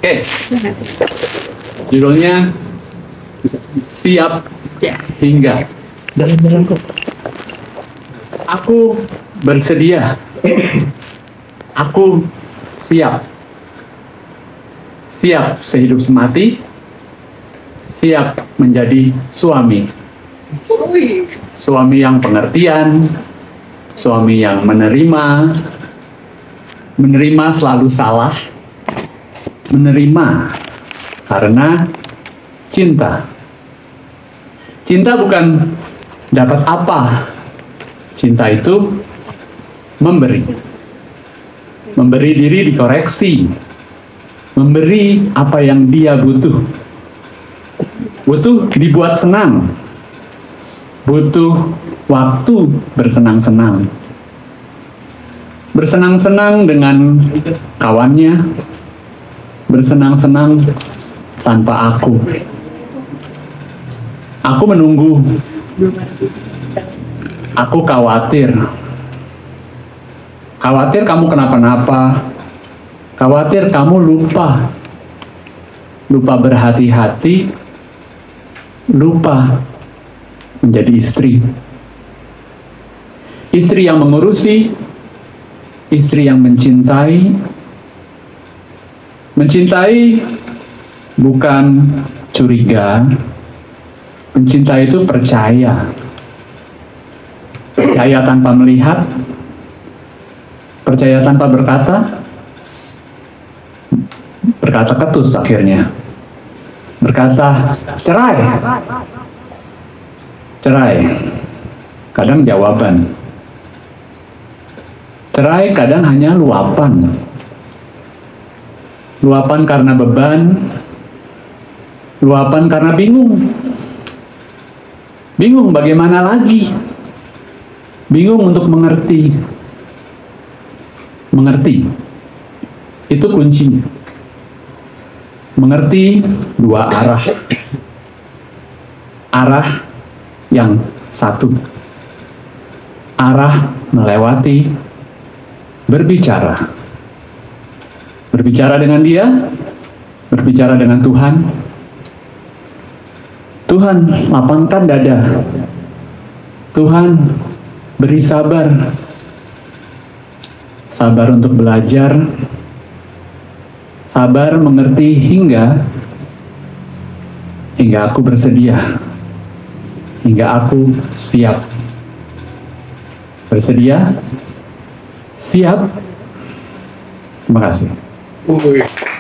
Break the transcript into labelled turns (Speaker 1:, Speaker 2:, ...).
Speaker 1: Oke, judulnya siap hingga.
Speaker 2: Dalam kok.
Speaker 1: Aku bersedia. Aku siap. Siap sehidup semati. Siap menjadi suami. Suami yang pengertian, suami yang menerima selalu salah, menerima karena cinta. Cinta bukan dapat apa, cinta itu memberi. Memberi diri dikoreksi, memberi apa yang dia butuh. Butuh dibuat senang, butuh waktu bersenang-senang. Bersenang-senang dengan kawannya, bersenang-senang tanpa aku. Aku menunggu, aku khawatir. Khawatir kamu kenapa-napa, khawatir kamu lupa berhati-hati, lupa menjadi istri. Istri yang mengurusi, istri yang mencintai. Mencintai bukan curiga. Mencintai itu percaya. Percaya tanpa melihat, percaya tanpa berkata, berkata ketus akhirnya. Berkata cerai. Cerai, kadang jawaban. Cerai kadang hanya luapan. Luapan karena beban, luapan karena bingung. Bingung bagaimana lagi. Bingung untuk mengerti. Mengerti, itu kuncinya. Mengerti dua arah. Arah yang satu. Arah melewati, berbicara. Berbicara dengan dia, berbicara dengan Tuhan. Tuhan, lapangkan dada. Tuhan, beri sabar. Sabar untuk belajar. Sabar mengerti hingga aku bersedia. Hingga aku siap. Bersedia? Siap? Terima kasih.